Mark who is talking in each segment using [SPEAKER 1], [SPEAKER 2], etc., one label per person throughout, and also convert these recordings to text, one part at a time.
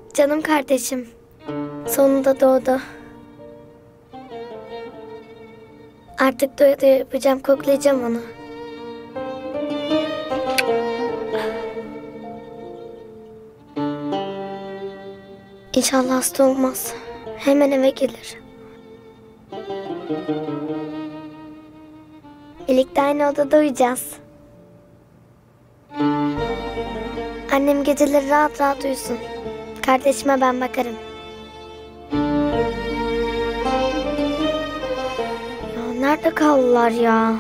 [SPEAKER 1] Canım kardeşim. Sonunda doğdu. Artık doya doya yapacağım, koklayacağım onu. İnşallah hasta olmaz. Hemen eve gelir. Birlikte aynı odada uyuyacağız. Annem geceleri rahat rahat uyusun. Kardeşime ben bakarım. Ya nerede kaldılar ya?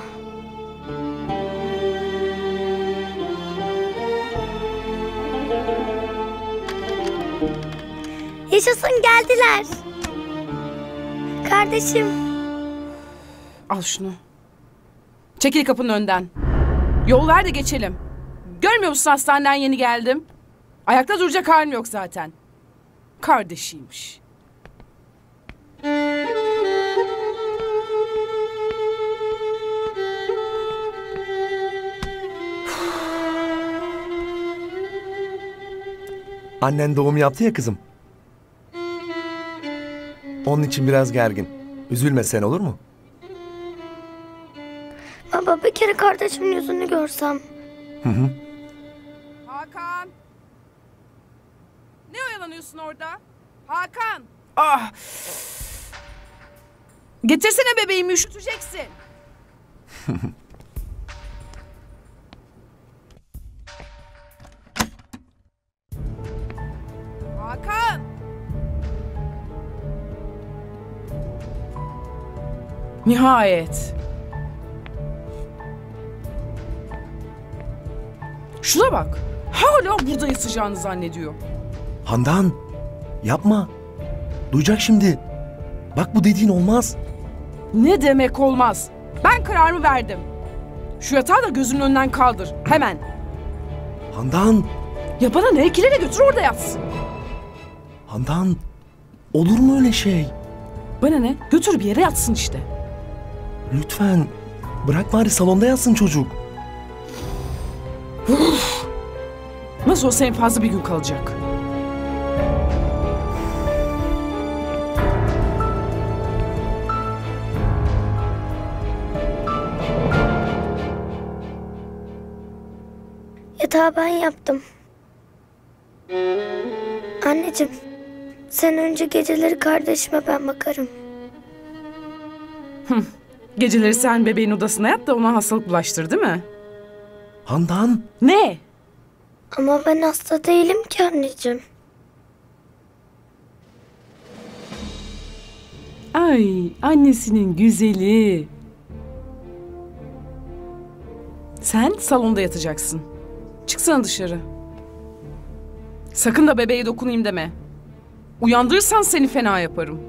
[SPEAKER 1] Yaşasın, geldiler. Kardeşim.
[SPEAKER 2] Al şunu. Çekil kapının önden. Yol ver de geçelim. Görmüyor musun, hastaneden yeni geldim. Ayakta duracak halim yok zaten. Kardeşiymiş.
[SPEAKER 3] Annen doğum yaptı ya kızım. Onun için biraz gergin. Üzülme sen, olur mu?
[SPEAKER 1] Baba, bir kere kardeşimin yüzünü görsem.
[SPEAKER 3] Hı hı.
[SPEAKER 2] Hakan! Ne oyalanıyorsun orada? Hakan! Ah! Getirsene bebeğimi, üşüteceksin. Hakan! Nihayet. Şuna bak. Hala burada yatacağını zannediyor.
[SPEAKER 3] Handan, yapma. Duyacak şimdi. Bak, bu dediğin olmaz.
[SPEAKER 2] Ne demek olmaz? Ben kararımı verdim. Şu yatağı da gözünün önünden kaldır. Hemen.
[SPEAKER 3] Handan,
[SPEAKER 2] Ya bana ne, ikilere götür, orada yatsın.
[SPEAKER 3] Handan. Olur mu öyle şey?
[SPEAKER 2] Bana ne? Götür bir yere yatsın işte.
[SPEAKER 3] Lütfen. Bırak bari salonda yatsın çocuk.
[SPEAKER 2] Nasıl olsa en fazla bir gün kalacak.
[SPEAKER 1] Yatağı ben yaptım. Anneciğim, sen önce geceleri kardeşime ben bakarım.
[SPEAKER 2] Geceleri sen bebeğin odasına yat da ona hastalık bulaştır, değil mi?
[SPEAKER 3] Handan.
[SPEAKER 2] Ne?
[SPEAKER 1] Ama ben hasta değilim ki anneciğim.
[SPEAKER 2] Ay, annesinin güzeli. Sen salonda yatacaksın. Çıksana dışarı. Sakın da bebeğe dokunayım deme. Uyandırırsan seni fena yaparım.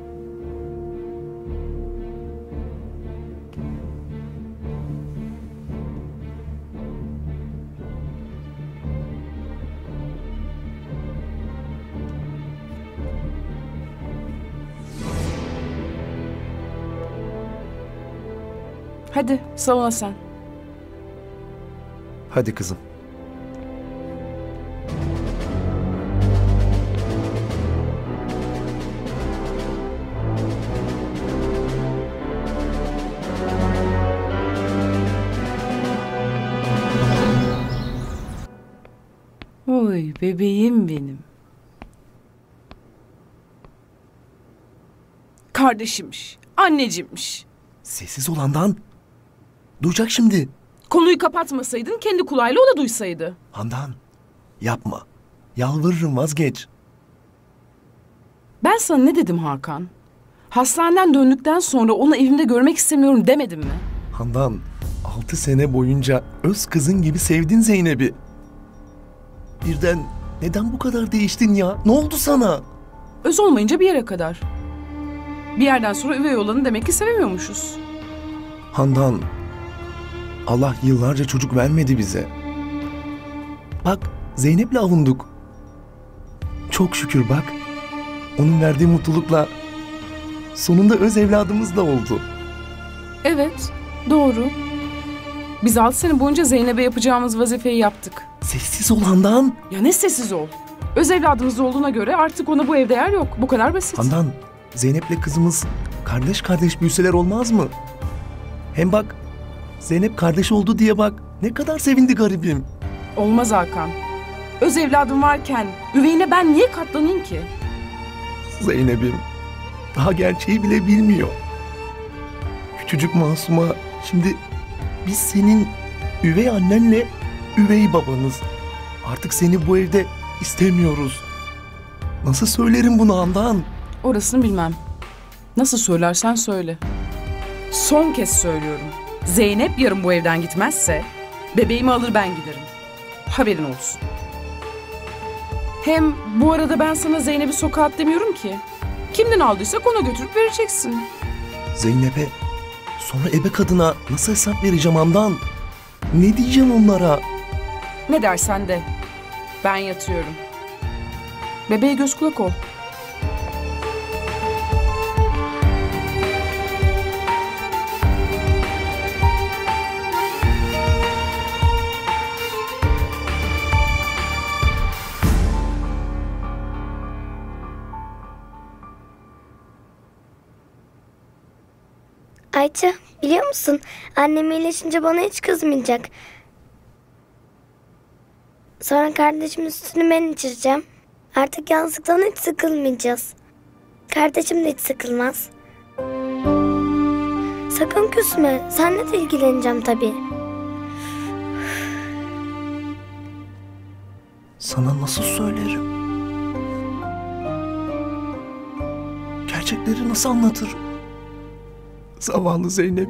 [SPEAKER 2] Hadi salona sen.
[SPEAKER 3] Hadi kızım.
[SPEAKER 2] Oy bebeğim benim. Kardeşimmiş, annecimmiş.
[SPEAKER 3] Sessiz ol Handan. Duyacak şimdi.
[SPEAKER 2] Konuyu kapatmasaydın kendi kulağıyla o da duysaydı.
[SPEAKER 3] Handan, yapma. Yalvarırım, vazgeç.
[SPEAKER 2] Ben sana ne dedim Hakan? Hastaneden döndükten sonra onu evimde görmek istemiyorum demedim mi?
[SPEAKER 3] Handan, 6 sene boyunca öz kızın gibi sevdin Zeynep'i. Birden neden bu kadar değiştin ya? Ne oldu sana?
[SPEAKER 2] Öz olmayınca bir yere kadar. Bir yerden sonra üvey olanı demek ki sevemiyormuşuz.
[SPEAKER 3] Handan, Allah yıllarca çocuk vermedi bize. Bak, Zeynep'le avunduk. Çok şükür bak. Onun verdiği mutlulukla sonunda öz evladımız da oldu.
[SPEAKER 2] Evet, doğru. Biz 6 sene boyunca Zeynep'e yapacağımız vazifeyi yaptık.
[SPEAKER 3] Sessiz ol Handan.
[SPEAKER 2] Ya ne sessiz ol. Öz evladınız olduğuna göre artık ona bu evde yer yok. Bu kadar basit.
[SPEAKER 3] Handan, Zeynep'le kızımız kardeş kardeş büyüseler olmaz mı? Hem bak, Zeynep kardeş oldu diye bak, ne kadar sevindi garibim.
[SPEAKER 2] Olmaz Hakan. Öz evladım varken üveyine ben niye katlanayım ki?
[SPEAKER 3] Zeynep'im, daha gerçeği bile bilmiyor. Küçücük Masum'a şimdi biz senin üvey annenle üvey babanız. Artık seni bu evde istemiyoruz. Nasıl söylerim bunu Handan?
[SPEAKER 2] Orasını bilmem. Nasıl söylersen söyle. Son kez söylüyorum. Zeynep yarın bu evden gitmezse bebeğimi alır ben giderim. Haberin olsun. Hem bu arada ben sana Zeynep'i sokağa at demiyorum ki. Kimden aldıysak ona götürüp vereceksin.
[SPEAKER 3] Zeynep'e, sonra ebe kadına nasıl hesap vereceğim Handan? Ne diyeceğim onlara?
[SPEAKER 2] Ne dersen de. Ben yatıyorum. Bebeğe göz kulak ol.
[SPEAKER 1] Ayça, biliyor musun? Annem iyileşince bana hiç kızmayacak. Sonra kardeşimin sütünü ben içireceğim. Artık yalnızlıktan hiç sıkılmayacağız. Kardeşim de hiç sıkılmaz. Sakın küsme. Seninle de ilgileneceğim tabii.
[SPEAKER 3] Sana nasıl söylerim? Gerçekleri nasıl anlatırım? Zavallı Zeynep.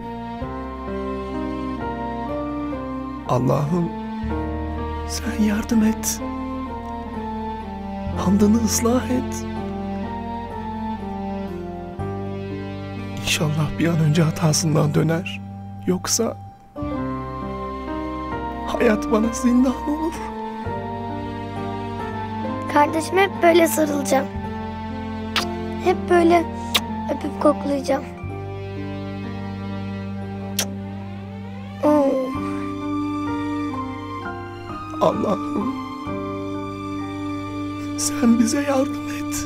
[SPEAKER 3] Allah'ım sen yardım et. Handan'ı ıslah et. İnşallah bir an önce hatasından döner. Yoksa hayat bana zindan olur.
[SPEAKER 1] Kardeşime hep böyle sarılacağım. Hep böyle öpüp koklayacağım. Oo.
[SPEAKER 3] Allah'ım sen bize yardım et.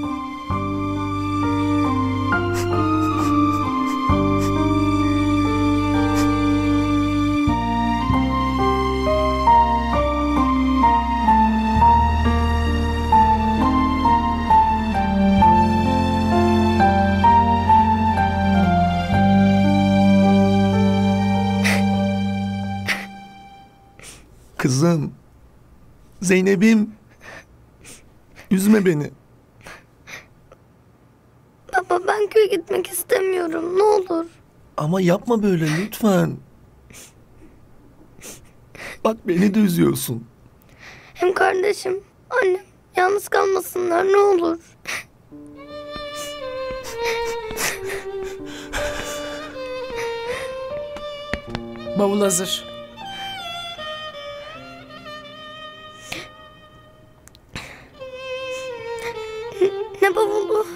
[SPEAKER 3] Kızım, Zeynep'im, üzme beni.
[SPEAKER 1] Baba, ben köye gitmek istemiyorum. Ne olur.
[SPEAKER 3] Ama yapma böyle lütfen. Bak beni de üzüyorsun.
[SPEAKER 1] Hem kardeşim, annem yalnız kalmasınlar ne olur.
[SPEAKER 2] Bavul hazır.
[SPEAKER 1] Ne bavulu?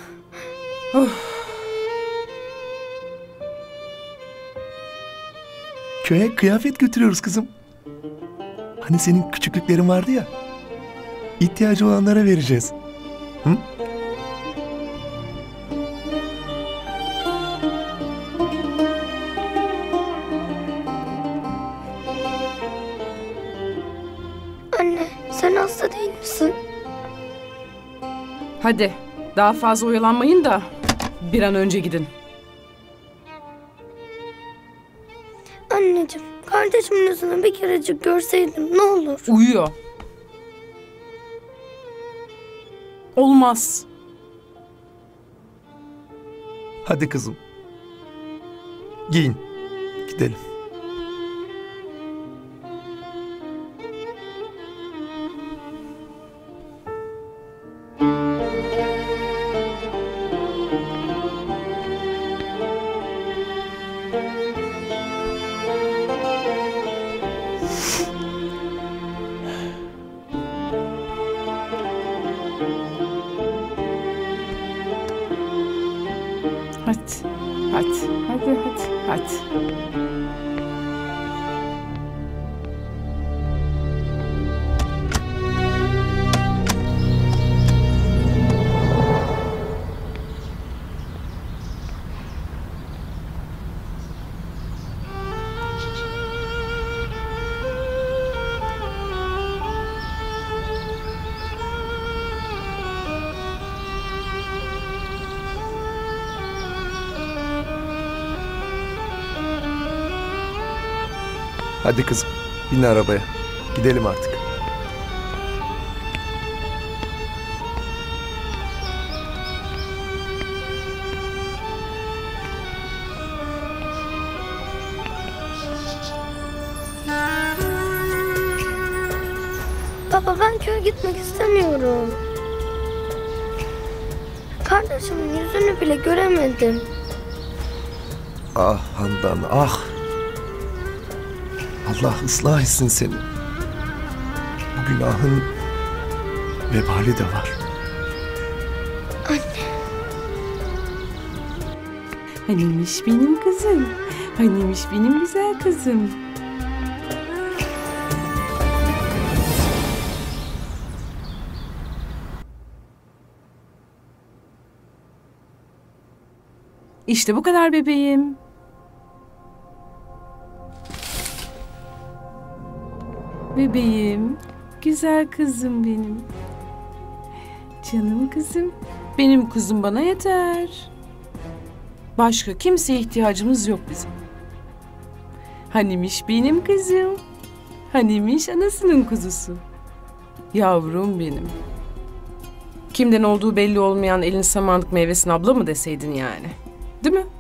[SPEAKER 3] Köye kıyafet götürüyoruz kızım. Hani senin küçüklüklerin vardı ya. İhtiyacı olanlara vereceğiz. Hı?
[SPEAKER 1] Anne, sen hasta değil misin?
[SPEAKER 2] Hadi daha fazla oyalanmayın da bir an önce gidin.
[SPEAKER 1] Anneciğim, kardeşimin yüzünü bir kerecik görseydim ne olur.
[SPEAKER 2] Uyuyor. Olmaz.
[SPEAKER 3] Hadi kızım. Giyin. Gidelim.
[SPEAKER 2] Hadi. Hadi.
[SPEAKER 3] Hadi kızım, bin arabaya. Gidelim artık.
[SPEAKER 1] Baba ben köye gitmek istemiyorum. Kardeşimin yüzünü bile göremedim.
[SPEAKER 3] Ah Handan, ah. Allah ıslah etsin seni. Bu günahın vebali de var.
[SPEAKER 2] Hanimiş benim kızım. Hanimiş benim güzel kızım. İşte bu kadar bebeğim. Bebeğim, güzel kızım benim. Canım kızım, benim kızım bana yeter. Başka kimseye ihtiyacımız yok bizim. Hanimiş benim kızım. Hanimiş anasının kuzusu. Yavrum benim. Kimden olduğu belli olmayan elin samanlık meyvesinin abla mı deseydin yani? Değil mi?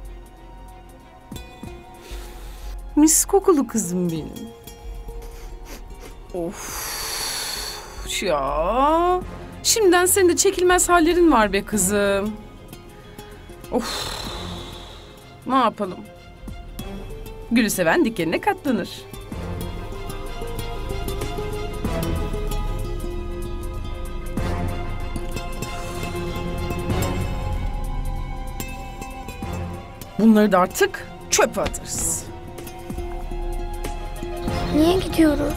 [SPEAKER 2] Mis kokulu kızım benim. Of ya. Şimdiden senin de çekilmez hallerin var be kızım. Of. Ne yapalım? Gülü seven dikenine katlanır. Bunları da artık çöpe atarız.
[SPEAKER 1] Niye gidiyoruz?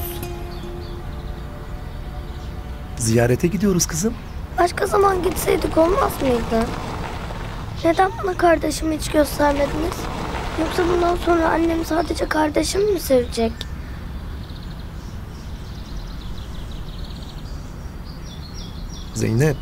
[SPEAKER 3] Ziyarete gidiyoruz kızım.
[SPEAKER 1] Başka zaman gitseydik olmaz mıydı? Neden bana kardeşimi hiç göstermediniz? Yoksa bundan sonra annem sadece kardeşimi mi sevecek?
[SPEAKER 3] Zeynep.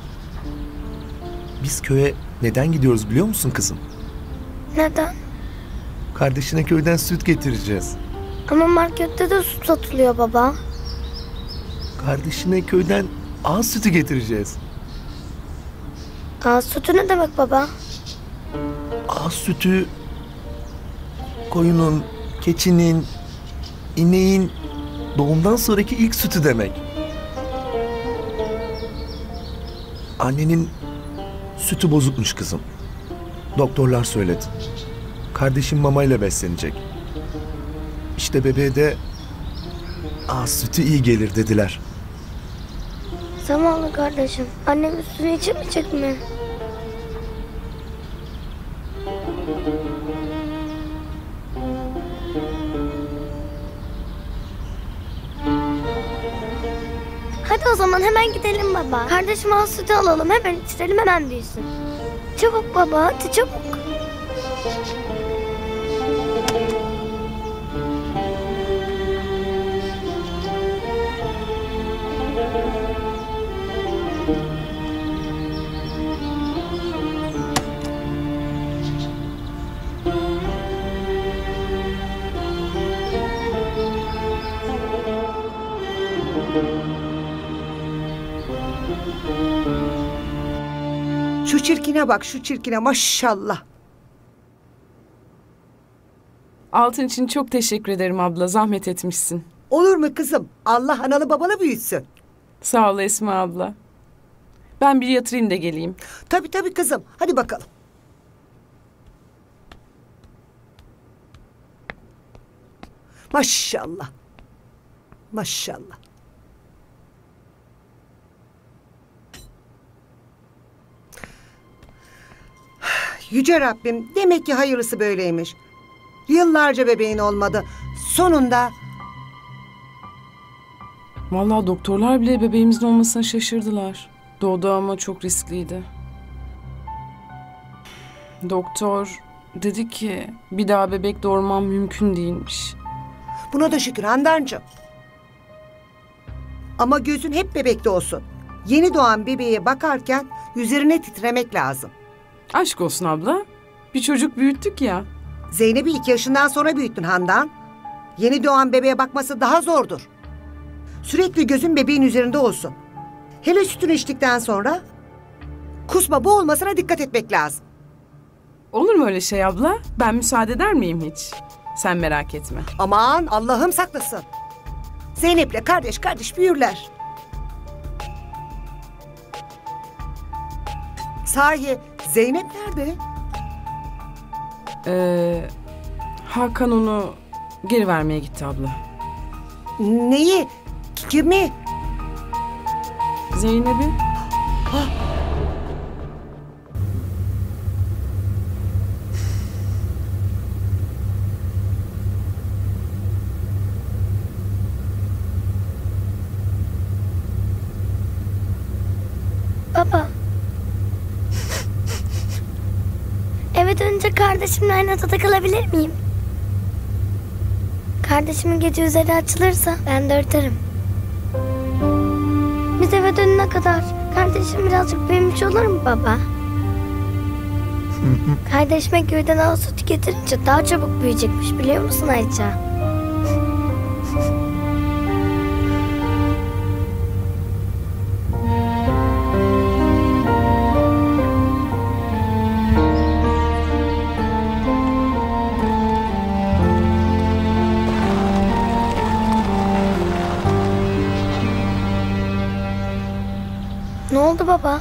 [SPEAKER 3] Biz köye neden gidiyoruz biliyor musun kızım?
[SPEAKER 1] Neden?
[SPEAKER 3] Kardeşine köyden süt getireceğiz.
[SPEAKER 1] Ama markette de süt satılıyor baba.
[SPEAKER 3] Kardeşine köyden ağız sütü getireceğiz.
[SPEAKER 1] Aa, sütü ne demek baba?
[SPEAKER 3] Ağız sütü koyunun, keçinin, ineğin doğumdan sonraki ilk sütü demek. Annenin sütü bozukmuş kızım. Doktorlar söyledi. Kardeşim mamayla beslenecek. İşte bebeğe de ağız sütü iyi gelir dediler.
[SPEAKER 1] Zamanlı kardeşim. Annem üstünü içemeyecek mi? Hadi o zaman hemen gidelim baba. Kardeşime az sütü alalım. Hemen içirelim, hemen büyüsün. Çabuk baba, hadi çabuk.
[SPEAKER 4] Şu çirkine bak, şu çirkine, maşallah.
[SPEAKER 2] Altın için çok teşekkür ederim abla. Zahmet etmişsin.
[SPEAKER 4] Olur mu kızım? Allah analı babalı büyütsün.
[SPEAKER 2] Sağ ol Esma abla. Ben bir yatırayım da geleyim.
[SPEAKER 4] Tabii tabii kızım. Hadi bakalım. Maşallah. Maşallah. Yüce Rabbim, demek ki hayırlısı böyleymiş. Yıllarca bebeğin olmadı. Sonunda
[SPEAKER 2] Vallahi doktorlar bile bebeğimizin olmasına şaşırdılar. Doğdu ama çok riskliydi. Doktor dedi ki bir daha bebek doğurmam mümkün değilmiş.
[SPEAKER 4] buna da şükür Handancığım. Ama gözün hep bebekte olsun. Yeni doğan bebeğe bakarken üzerine titremek lazım.
[SPEAKER 2] Aşk olsun abla. Bir çocuk büyüttük ya.
[SPEAKER 4] Zeynep'i 2 yaşından sonra büyüttün Handan. Yeni doğan bebeğe bakması daha zordur. Sürekli gözün bebeğin üzerinde olsun. Hele sütünü içtikten sonra kusma boğulmasına dikkat etmek lazım.
[SPEAKER 2] Olur mu öyle şey abla? Ben müsaade eder miyim hiç? Sen merak etme.
[SPEAKER 4] Aman Allah'ım saklasın. Zeynep'le kardeş kardeş büyürler. Sahi Zeynep nerede?
[SPEAKER 2] Hakan onu geri vermeye gitti abla.
[SPEAKER 4] Neyi? Kimi?
[SPEAKER 2] Zeynep'i?
[SPEAKER 1] Baba. Eve dönünce kardeşimle aynı odada kalabilir miyim? Kardeşimin gece üzeri açılırsa ben de örterim. Biz eve dönene kadar kardeşim birazcık büyümüş olur mu baba? Kardeşime göğden ağ sütü getirince daha çabuk büyüyecekmiş biliyor musun Ayça? Ne oldu baba?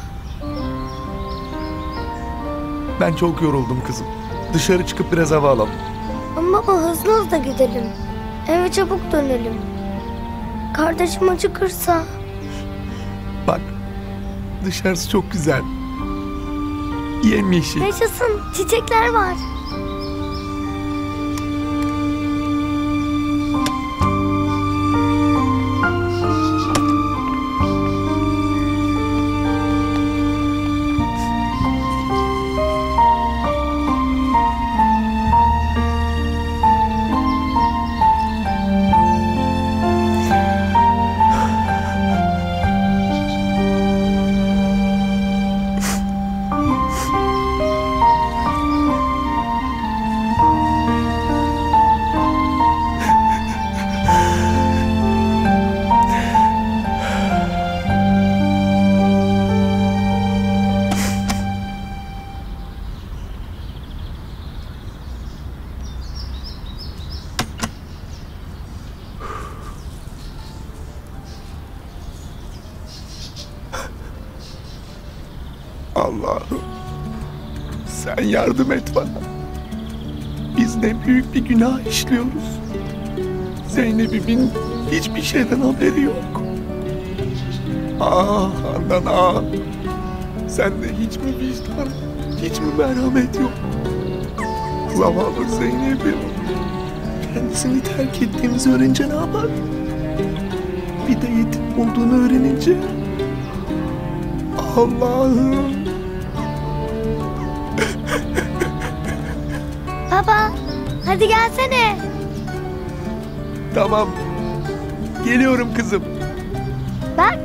[SPEAKER 3] Ben çok yoruldum kızım. Dışarı çıkıp biraz hava alalım.
[SPEAKER 1] Ama baba hızlı hızlı gidelim. Eve çabuk dönelim. Kardeşim acıkırsa.
[SPEAKER 3] Bak, dışarısı çok güzel. Yemyeşil.
[SPEAKER 1] Yaşasın, çiçekler var.
[SPEAKER 3] Allah'ım, sen yardım et bana. Biz ne büyük bir günah işliyoruz. Zeynep'imin hiçbir şeyden haberi yok. Ah Handan ah. Sende hiç mi vicdan, hiç mi merhamet yok? Zavallı Zeynep'im. Kendisini terk ettiğimizi öğrenince ne yapar? Bir de yetim olduğunu öğrenince. Allah'ım.
[SPEAKER 1] Baba, hadi gelsene.
[SPEAKER 3] Tamam. Geliyorum kızım.
[SPEAKER 1] Bak,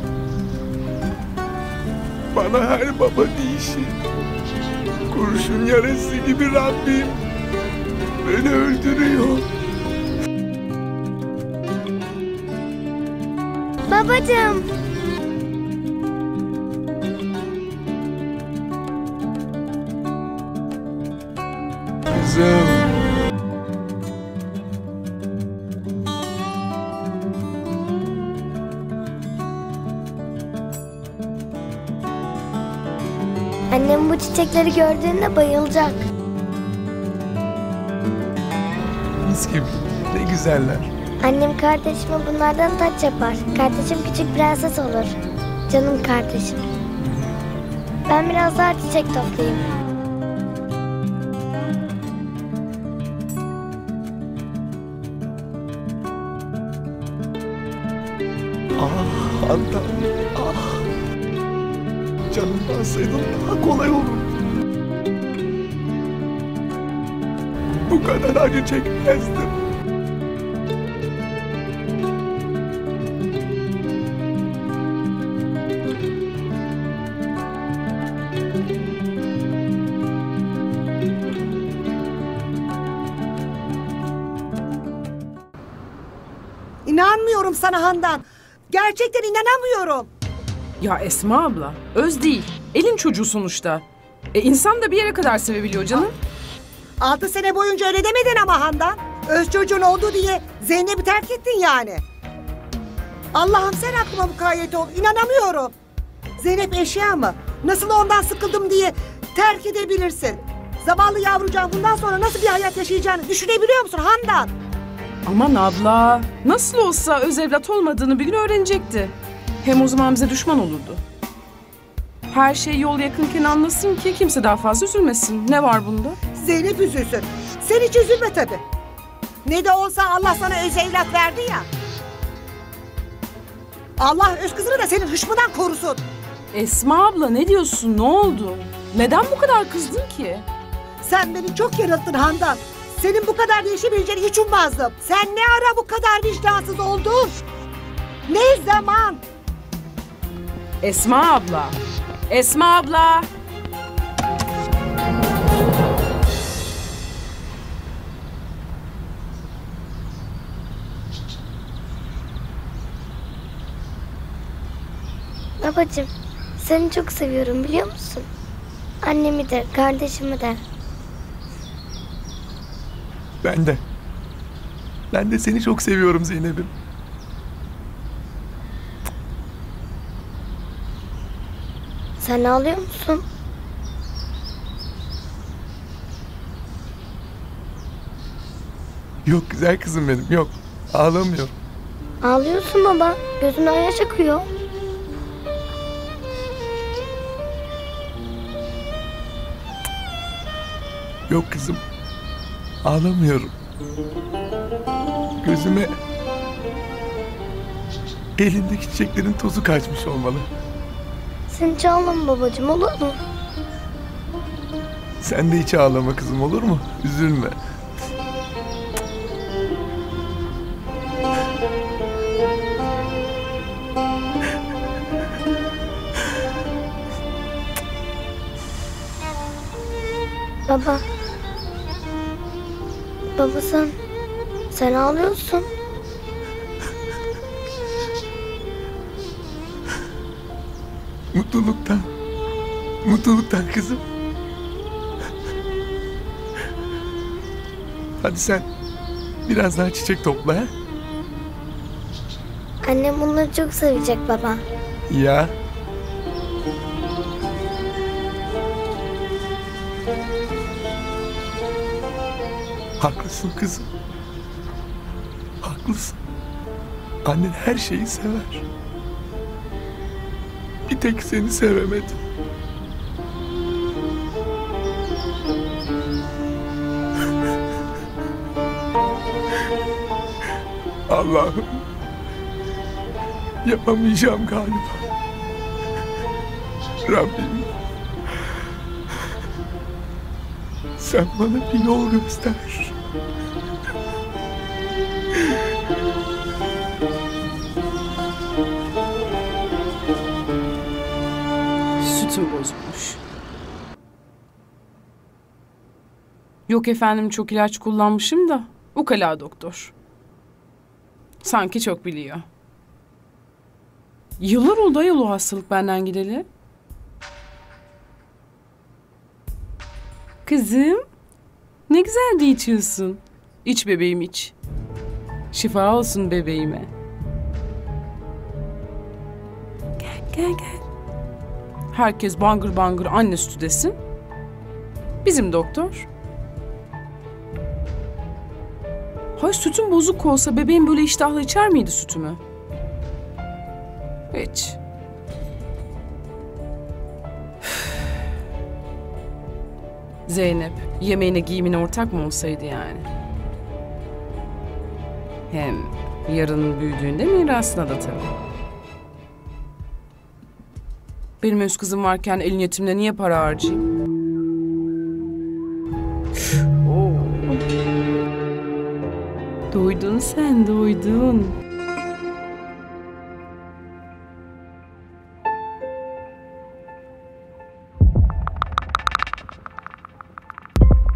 [SPEAKER 3] Bana her baba dişi. Kurşun yarası gibi Rabbim. Beni öldürüyor.
[SPEAKER 1] babacığım.
[SPEAKER 3] Kızım.
[SPEAKER 1] Annem bu çiçekleri gördüğünde bayılacak.
[SPEAKER 3] Mis gibi. Ne güzeller.
[SPEAKER 1] Annem kardeşime bunlardan taç yapar. Kardeşim küçük prenses olur. Canım kardeşim. Ben biraz daha çiçek toplayayım.
[SPEAKER 3] Ah Handan. Ah. Canımdan sayılır daha kolay olur. Bu kadar acı çekmezdim.
[SPEAKER 4] İnanmıyorum sana Handan. Gerçekten inanamıyorum.
[SPEAKER 2] Ya Esma abla, Öz değil. Elin çocuğu sonuçta. İnsan da bir yere kadar sevebiliyor canım.
[SPEAKER 4] 6 sene boyunca öyle demedin ama Handan. Öz çocuğun oldu diye Zeynep'i terk ettin yani. Allah'ım sen aklıma mukayyet ol. İnanamıyorum. Zeynep eşya mı? Nasıl ondan sıkıldım diye terk edebilirsin? Zavallı yavrucağın bundan sonra nasıl bir hayat yaşayacağını düşünebiliyor musun Handan?
[SPEAKER 2] Aman abla, nasıl olsa öz evlat olmadığını bir gün öğrenecekti. Hem o zaman bize düşman olurdu. Her şey yol yakınken anlasın ki kimse daha fazla üzülmesin. Ne var bunda?
[SPEAKER 4] Zeynep üzülsün. Sen hiç üzülme tabii. Ne de olsa Allah sana öz evlat verdi ya. Allah öz kızını da senin hışmından korusun.
[SPEAKER 2] Esma abla ne diyorsun? Ne oldu? Neden bu kadar kızdın ki?
[SPEAKER 4] Sen beni çok yanılttın Handan. Senin bu kadar değişebileceğini hiç ummazdım. Sen ne ara bu kadar vicdansız oldun? Ne zaman?
[SPEAKER 2] Esma abla. Esma abla.
[SPEAKER 1] Babacığım, seni çok seviyorum biliyor musun? Annemi de, kardeşimi de.
[SPEAKER 3] Ben de. Ben de seni çok seviyorum Zeynep'im.
[SPEAKER 1] Sen ağlıyor musun?
[SPEAKER 3] Yok güzel kızım benim, yok. Ağlamıyorum.
[SPEAKER 1] Ağlıyorsun baba. Gözünden yaş akıyor.
[SPEAKER 3] Yok kızım. Ağlamıyorum. Gözüme elindeki çiçeklerin tozu kaçmış olmalı.
[SPEAKER 1] Sen hiç ağlama babacığım, olur mu?
[SPEAKER 3] Sen de hiç ağlama kızım, olur mu? Üzülme.
[SPEAKER 1] Baba. Baba sen ağlıyorsun.
[SPEAKER 3] Mutluluktan. Mutluluktan kızım. Hadi sen biraz daha çiçek topla ha?
[SPEAKER 1] Annem bunları çok sevecek baba.
[SPEAKER 3] Ya. Haklısın kızım. Haklısın. Annen her şeyi sever. Bir tek seni sevemedi. Allah'ım. Yapamayacağım galiba. Rabbim. Sen bana bir yol göster.
[SPEAKER 2] Sütüm bozulmuş. Yok efendim çok ilaç kullanmışım da. Ukala doktor. Sanki çok biliyor. Yıllar oldu ayol o hastalık benden gideli. Kızım. Ne güzel de içiyorsun. İç bebeğim iç. Şifa olsun bebeğime. Gel. Herkes bangır bangır anne sütü desin. Bizim doktor. Hay sütüm bozuk olsa bebeğim böyle iştahla içer miydi sütümü? Hiç. Zeynep yemeğine giyimine ortak mı olsaydı yani? Hem yarın büyüdüğünde mirasına da tabii. Benim öz kızım varken elin yetimine niye para harcayayım? Oo. Doydun sen, doydun.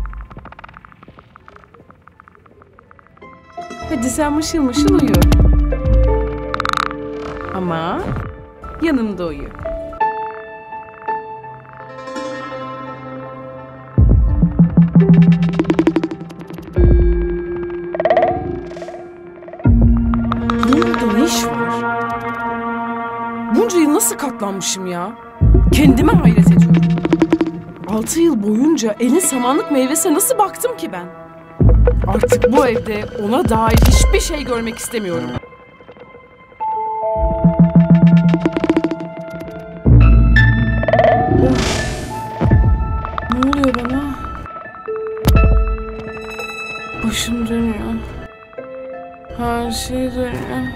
[SPEAKER 2] Hadi sen mışıl mışıl uyu. ama yanımda uyu. Burada ne iş var? Bunca yıl nasıl katlanmışım ya? Kendime hayret ediyorum. 6 yıl boyunca elin samanlık meyvesine nasıl baktım ki ben? Artık bu evde ona dair hiçbir şey görmek istemiyorum. Ne oluyor bana? Başım dönüyor. Her şey dönüyor.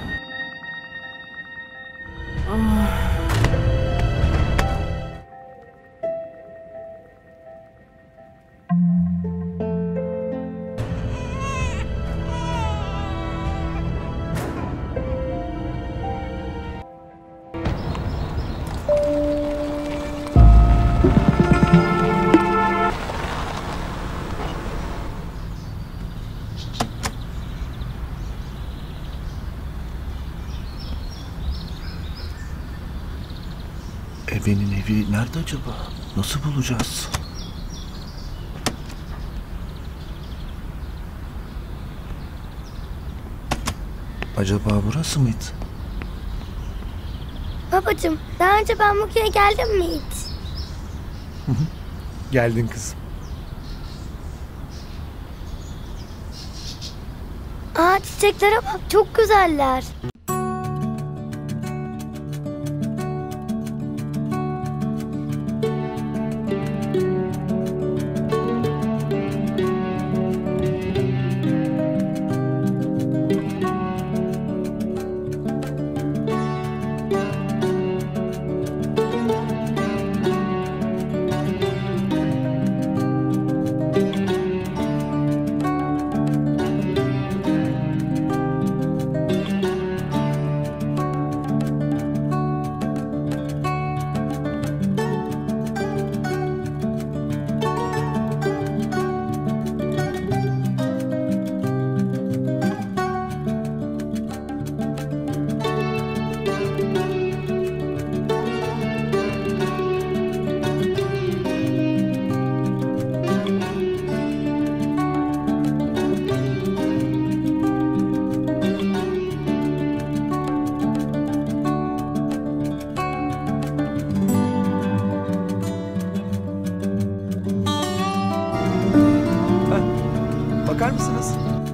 [SPEAKER 3] Ebe'nin evi nerede acaba? Nasıl bulacağız? Acaba burası mıydı?
[SPEAKER 1] Babacığım, daha önce ben bu köye geldim mi hiç?
[SPEAKER 3] Geldin kızım.
[SPEAKER 1] Aa, çiçeklere bak, çok güzeller.
[SPEAKER 3] Bakar mısınız?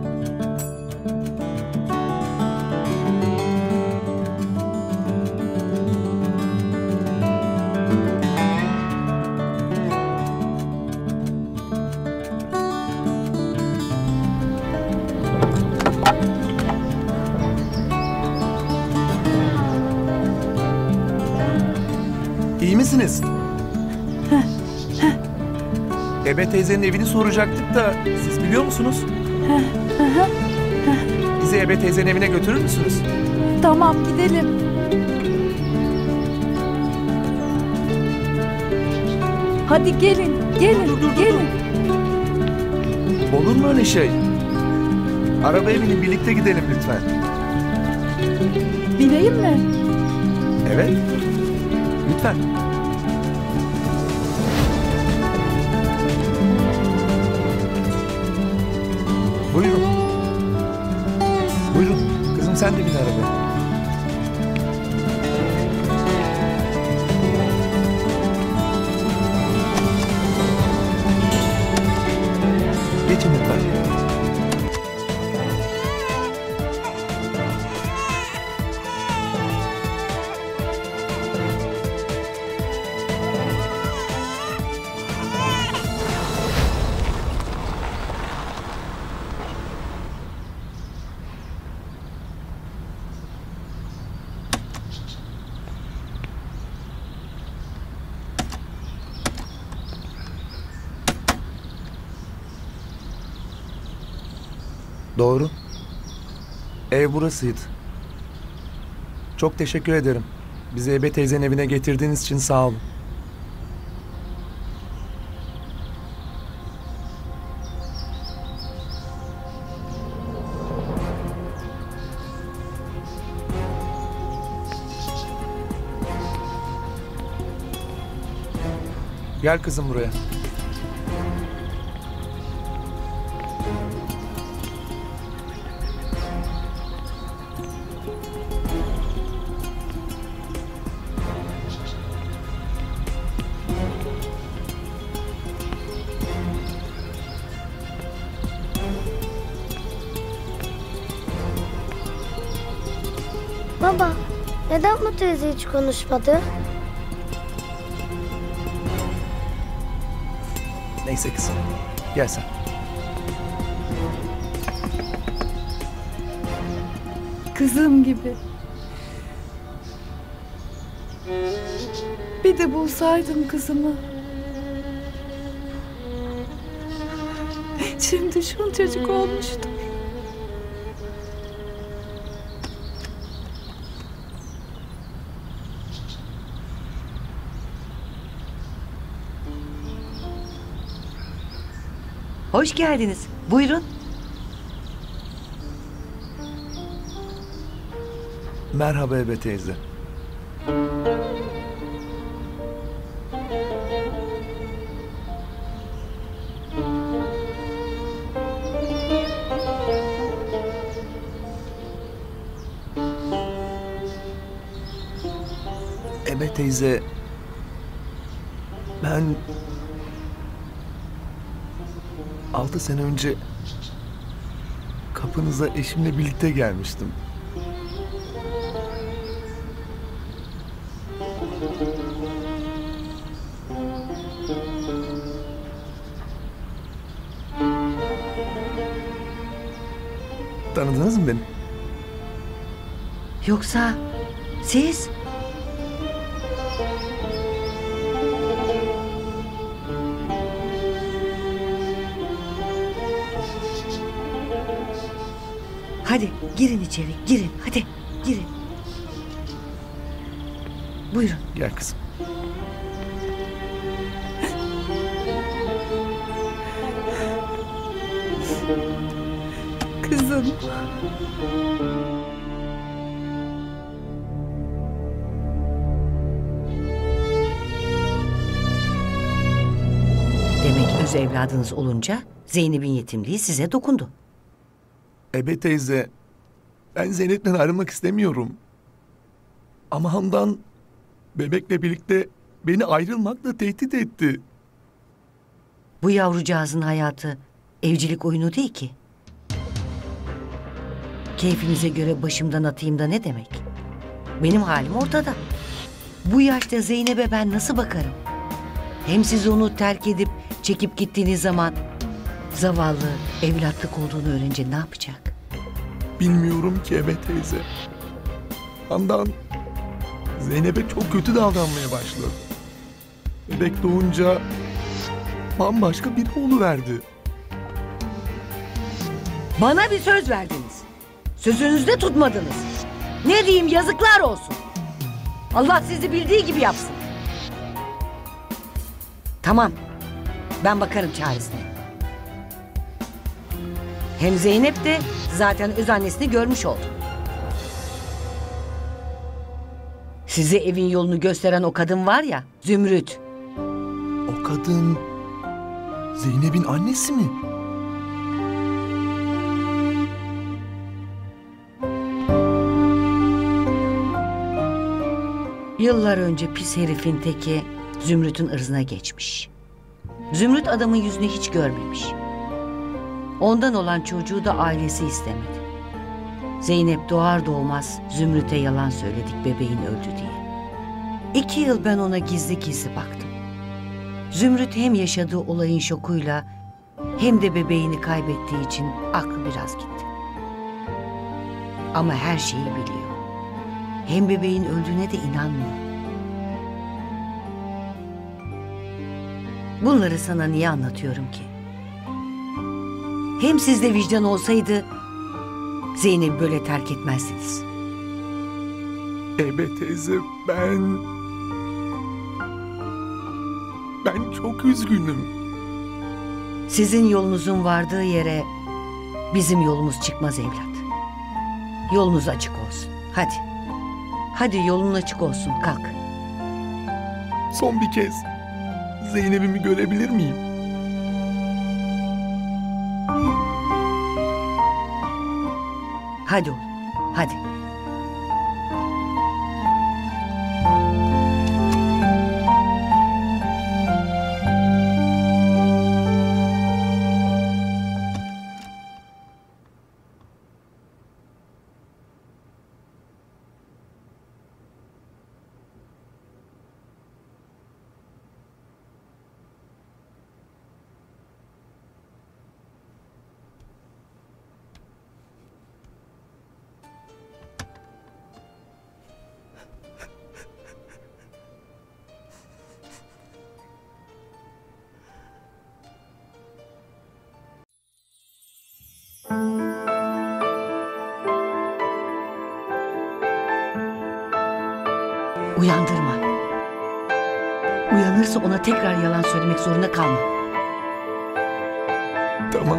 [SPEAKER 3] İyi misiniz? Ebe teyzenin evini soracaktık da siz biliyor musunuz? Bizi Ebe teyzenin evine götürür müsünüz?
[SPEAKER 5] Tamam, gidelim. Hadi gelin, gelin.
[SPEAKER 3] Olur mu öyle şey? Arabaya binin, birlikte gidelim lütfen.
[SPEAKER 5] Bineyim mi?
[SPEAKER 3] Evet. Lütfen. Buyurun. Buyurun. Kızım sen de bin arabaya. Geçin lütfen. Doğru. Ev burasıydı. Çok teşekkür ederim. Bizi Ebe teyzenin evine getirdiğiniz için sağ olun. Gel kızım buraya.
[SPEAKER 1] Baba, neden bu teyze hiç konuşmadı?
[SPEAKER 3] Neyse kızım. Gel sen.
[SPEAKER 5] Kızım gibi. Bir de bulsaydım kızımı. Şimdi şuncacık olmuştu.
[SPEAKER 6] Hoş geldiniz. Buyurun.
[SPEAKER 3] Merhaba Ebe teyze. Ebe teyze, ben 6 sene önce kapınıza eşimle birlikte gelmiştim. Tanıdınız mı beni?
[SPEAKER 6] Yoksa siz? Hadi girin içeri, girin. Hadi girin. Buyurun.
[SPEAKER 3] Gel kızım.
[SPEAKER 5] Kızım.
[SPEAKER 6] Demek öz evladınız olunca Zeynep'in yetimliği size dokundu.
[SPEAKER 3] Ebe teyze, ben Zeynep'ten ayrılmak istemiyorum. Ama Handan bebekle birlikte beni ayrılmakla tehdit etti.
[SPEAKER 6] Bu yavrucağızın hayatı evcilik oyunu değil ki. Keyfinize göre başımdan atayım da ne demek? Benim halim ortada. Bu yaşta Zeynep'e ben nasıl bakarım? Hem siz onu terk edip çekip gittiğiniz zaman zavallı evlatlık olduğunu öğrenince ne yapacak?
[SPEAKER 3] Bilmiyorum ki Ebe teyze. Handan Zeynep'e çok kötü davranmaya başladı. Bebek doğunca bambaşka biri oluverdi.
[SPEAKER 6] Bana bir söz verdiniz. Sözünüzde tutmadınız. Ne diyeyim, yazıklar olsun. Allah sizi bildiği gibi yapsın. Tamam. Ben bakarım çaresine. Hem Zeynep de zaten öz annesini görmüş oldu. Size evin yolunu gösteren o kadın var ya, Zümrüt.
[SPEAKER 3] O kadın Zeynep'in annesi mi?
[SPEAKER 6] Yıllar önce pis herifin teki Zümrüt'ün ırzına geçmiş. Zümrüt adamın yüzünü hiç görmemiş. Ondan olan çocuğu da ailesi istemedi. Zeynep doğar doğmaz Zümrüt'e yalan söyledik bebeğin öldü diye. 2 yıl ben ona gizli gizli baktım. Zümrüt hem yaşadığı olayın şokuyla hem de bebeğini kaybettiği için aklı biraz gitti. Ama her şeyi biliyor. Hem bebeğin öldüğüne de inanmıyor. Bunları sana niye anlatıyorum ki? Hem sizde vicdan olsaydı Zeynep'i böyle terk etmezdiniz.
[SPEAKER 3] Ebe teyze, ben çok üzgünüm.
[SPEAKER 6] Sizin yolunuzun vardığı yere bizim yolumuz çıkmaz evlat. Yolunuz açık olsun. Hadi. Hadi yolun açık olsun. Kalk.
[SPEAKER 3] Son bir kez Zeynep'imi görebilir miyim?
[SPEAKER 6] Hadi oğlum, hadi. Uyandırma. Uyanırsa ona tekrar yalan söylemek zorunda kalma.
[SPEAKER 3] Tamam.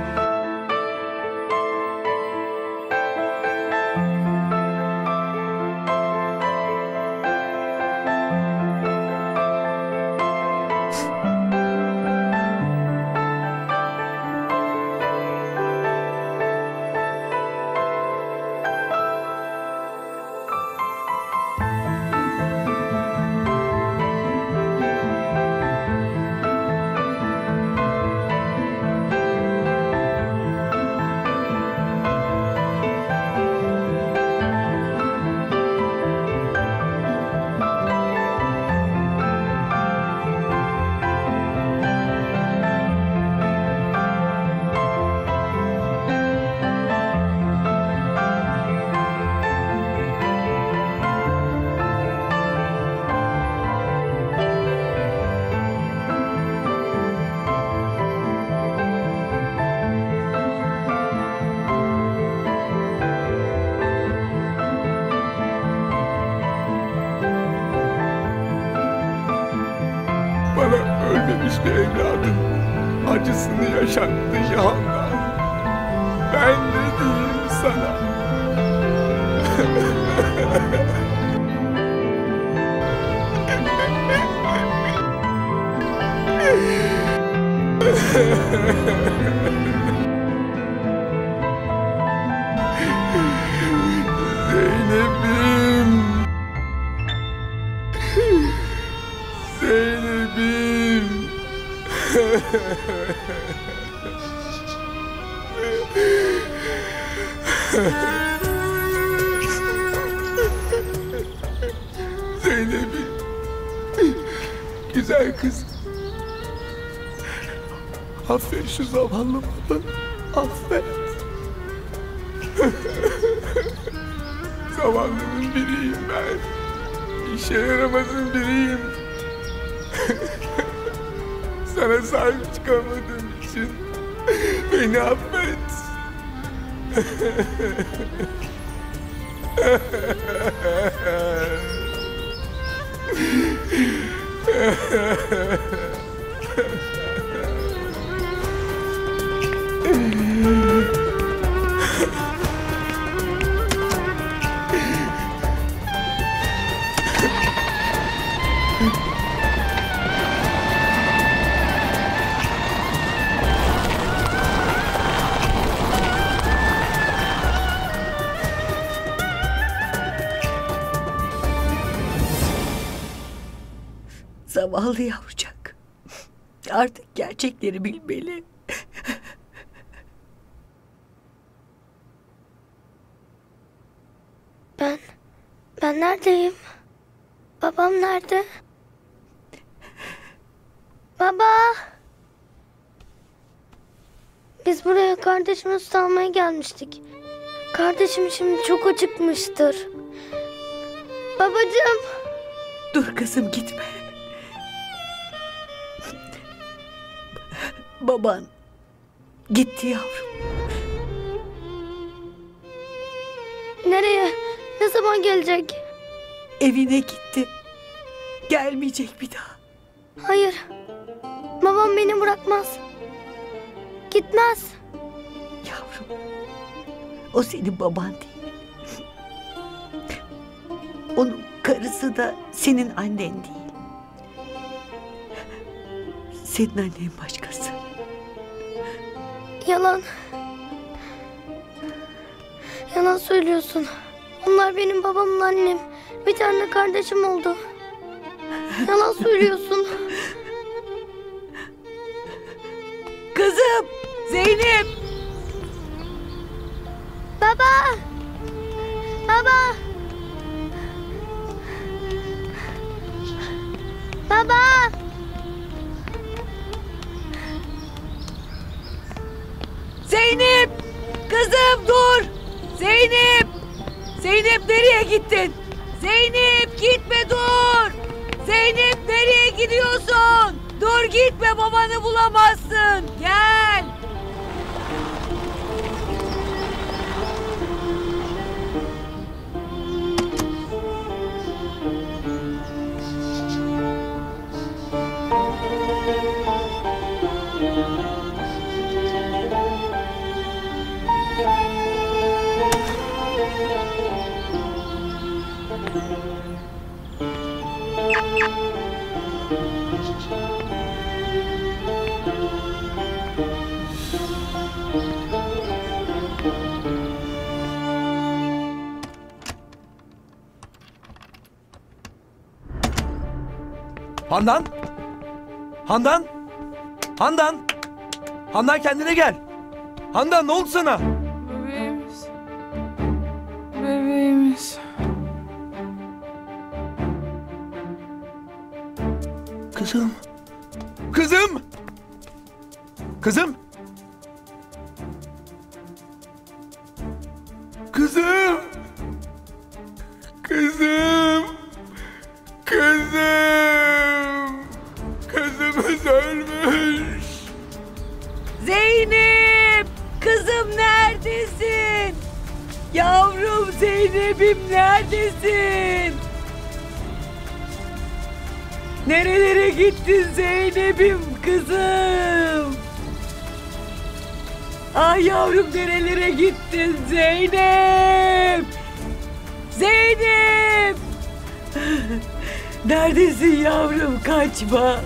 [SPEAKER 3] Bana ölmemiş bir evladın acısını yaşattın ya Handan. Ben ne diyeyim sana? Zeynep'im. Zeynep'im. Zeynep'im. Güzel kız. Affet şu zavallı babanı. Affet. Zavallının biriyim ben. İşe yaramazın biriyim. Sana sahip çıkamadığım için beni affet.
[SPEAKER 6] Zavallı yavrucak. Artık gerçekleri bilmeli.
[SPEAKER 1] Ben neredeyim? Babam nerede? Baba! Biz buraya kardeşimi süt almaya gelmiştik. Kardeşim şimdi çok acıkmıştır. Babacığım!
[SPEAKER 6] Dur kızım, gitme. Baban gitti yavrum.
[SPEAKER 1] Nereye? Ne zaman gelecek?
[SPEAKER 6] Evine gitti. Gelmeyecek bir daha.
[SPEAKER 1] Hayır. Babam beni bırakmaz. Gitmez.
[SPEAKER 6] Yavrum, o senin baban değil. Onun karısı da senin annen değil. Senin annen başkası.
[SPEAKER 1] Yalan. Yalan söylüyorsun. Onlar benim babamla annem. Bir tane kardeşim oldu. Yalan söylüyorsun.
[SPEAKER 6] Kızım! Zeynep!
[SPEAKER 1] Baba! Baba! Baba!
[SPEAKER 6] Zeynep! Kızım dur! Zeynep! Zeynep nereye gittin? Zeynep gitme dur! Zeynep nereye gidiyorsun? Dur gitme, babanı bulamazsın. Gel!
[SPEAKER 3] Handan! Handan! Handan! Handan kendine gel! Handan ne oldu sana?
[SPEAKER 5] Bebeğimiz. Bebeğimiz.
[SPEAKER 3] Kızım! Kızım! Kızım! Kızım! Kızım! Kızım! Kızımız ölmüş!
[SPEAKER 6] Zeynep! Kızım neredesin? Yavrum Zeynep'im neredesin? Nerelere gittin Zeynep'im kızım? Ay yavrum nerelere gittin Zeynep? Zeynep! Neredesin yavrum, kaçma.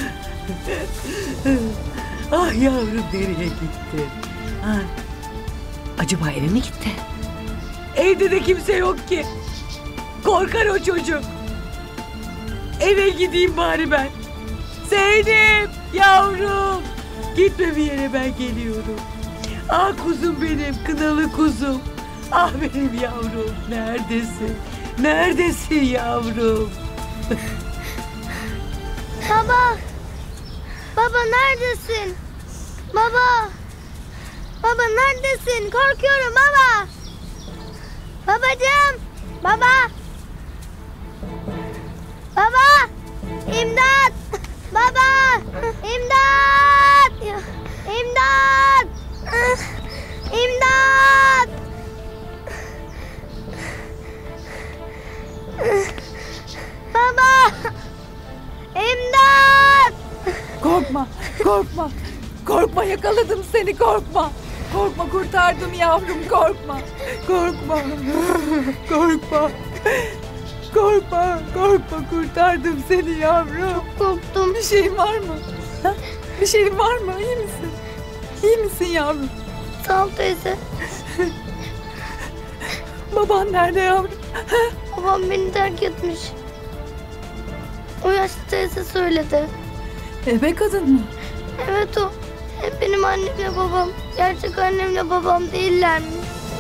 [SPEAKER 6] Ah yavrum nereye gitti? Ha? Acaba eve mi gitti? Evde de kimse yok ki. Korkar o çocuk. Eve gideyim bari ben. Zeynep yavrum. Gitme bir yere, ben geliyorum. Ah kuzum benim, kınalı kuzum. Ah benim yavrum, neredesin? Neredesin yavrum?
[SPEAKER 1] Baba! Baba neredesin? Baba! Baba neredesin? Korkuyorum baba! Babacığım! Baba! Baba! İmdat! Baba! İmdat! İmdat! İmdat! Baba! İmdat!
[SPEAKER 5] Korkma, korkma. Korkma, yakaladım seni, korkma. Korkma, kurtardım yavrum, korkma. Korkma, korkma. Korkma, korkma, kurtardım seni yavrum.
[SPEAKER 1] Korktum.
[SPEAKER 5] Bir şeyin var mı? Ha? Bir şeyin var mı? İyi misin? İyi misin yavrum?
[SPEAKER 1] Sağ ol teyze.
[SPEAKER 5] Baban nerede yavrum?
[SPEAKER 1] Babam beni terk etmiş. O yaşlı teyze söyledi.
[SPEAKER 5] Ebe kadın mı?
[SPEAKER 1] Evet o. Hep benim annemle babam. Gerçek annemle babam değillermiş.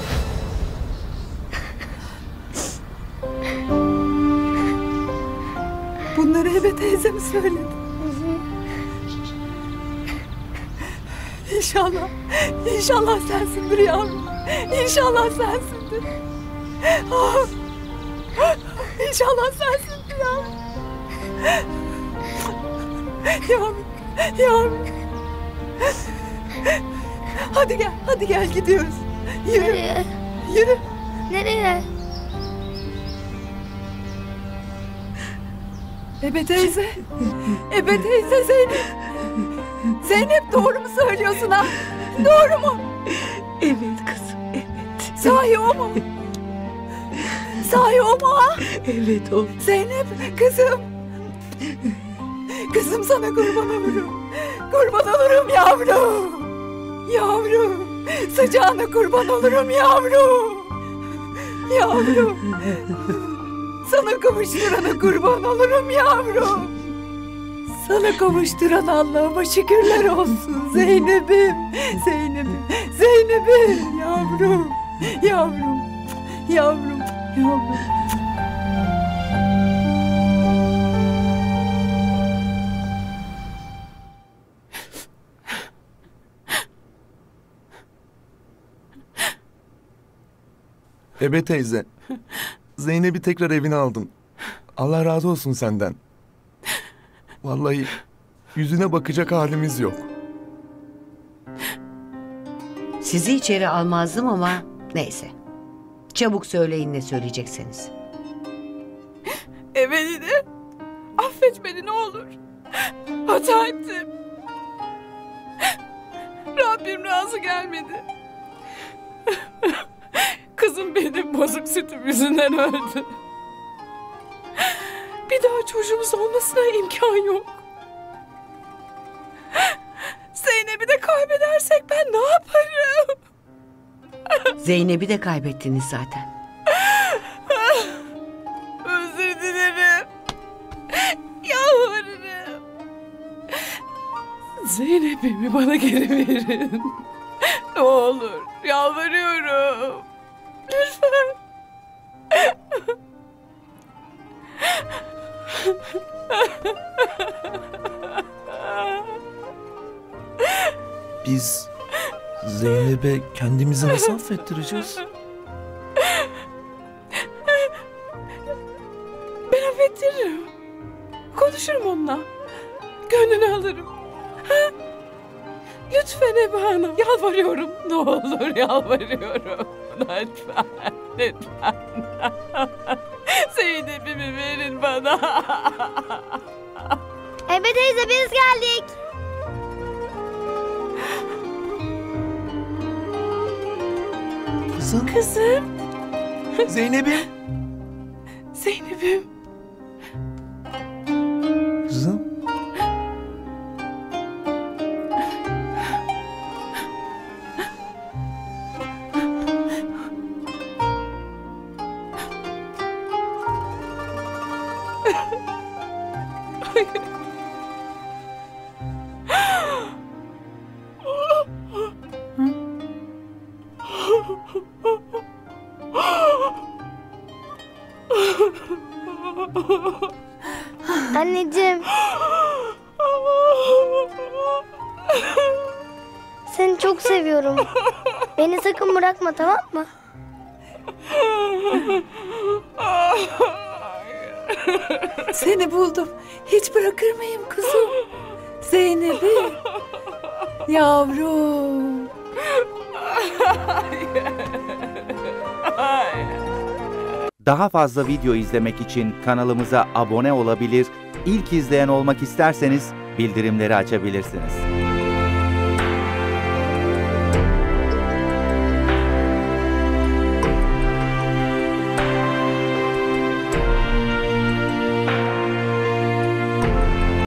[SPEAKER 5] Bunları Ebe teyze mi söyledi? İnşallah, inşallah sensindir yavrum. İnşallah sensindir. Ah, İnşallah sensindir yavrum. Yavrum, yavrum. Hadi gel gidiyoruz. Yürü,
[SPEAKER 1] Nereye?
[SPEAKER 5] yürü.
[SPEAKER 1] Nereye?
[SPEAKER 5] Ebe teyze. Ebe teyze Zeynep. Zeynep doğru mu söylüyorsun ha? Doğru mu?
[SPEAKER 6] Evet kızım, evet.
[SPEAKER 5] Sahi o mu? Sahi o mu ha?
[SPEAKER 6] Evet o.
[SPEAKER 5] Zeynep kızım. Kızım sana kurban olurum. Kurban olurum yavrum. Yavrum. Sıcağına kurban olurum yavrum. Yavrum. Sana kavuşturana kurban olurum yavrum. Sana kavuşturan Allah'ıma şükürler olsun Zeynep'im. Zeynep'im. Zeynep'im. Yavrum. Yavrum. Yavrum. Yavrum.
[SPEAKER 3] Ebe teyze, Zeynep'i tekrar evine aldın. Allah razı olsun senden. Vallahi yüzüne bakacak halimiz yok.
[SPEAKER 6] Sizi içeri almazdım ama neyse. Çabuk söyleyin ne söyleyecekseniz.
[SPEAKER 2] Eveline affet beni ne olur. Hata ettim. Rabbim razı gelmedi. Kızım benim bozuk sütüm yüzünden öldü. Bir daha çocuğumuz olmasına imkan yok. Zeynep'i de kaybedersek ben ne yaparım?
[SPEAKER 6] Zeynep'i de kaybettiniz zaten.
[SPEAKER 2] Özür dilerim. Yalvarırım. Zeynep'imi bana geri verin. Ne olur yalvarıyorum. Lütfen.
[SPEAKER 3] Biz Zeynep'e kendimizi nasıl affettireceğiz?
[SPEAKER 2] Ben affettiririm. Konuşurum onunla. Gönlünü alırım. Ha? Lütfen Ebe Hanım. Yalvarıyorum. Ne olur yalvarıyorum. Lütfen. Lütfen. Zeynep'imi verin bana.
[SPEAKER 1] Ebe teyze biz geldik.
[SPEAKER 3] Kızım,
[SPEAKER 2] Kızım.
[SPEAKER 3] Zeynep'im.
[SPEAKER 2] Zeynep'im.
[SPEAKER 3] Kızım.
[SPEAKER 1] Anneciğim. Seni çok seviyorum. Beni sakın bırakma, tamam mı?
[SPEAKER 5] Seni buldum. Hiç bırakır mıyım kızım? Zeynep'i. Yavrum.
[SPEAKER 7] Daha fazla video izlemek için kanalımıza abone olabilir, ilk izleyen olmak isterseniz bildirimleri açabilirsiniz.